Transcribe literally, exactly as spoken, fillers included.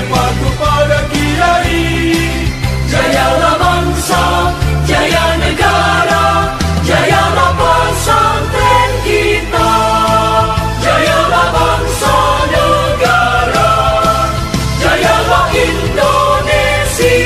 patuh pada Kiai. Jayalah bangsa, jaya negara, jayalah pesantren kita. Jayalah bangsa negara, jayalah Indonesia.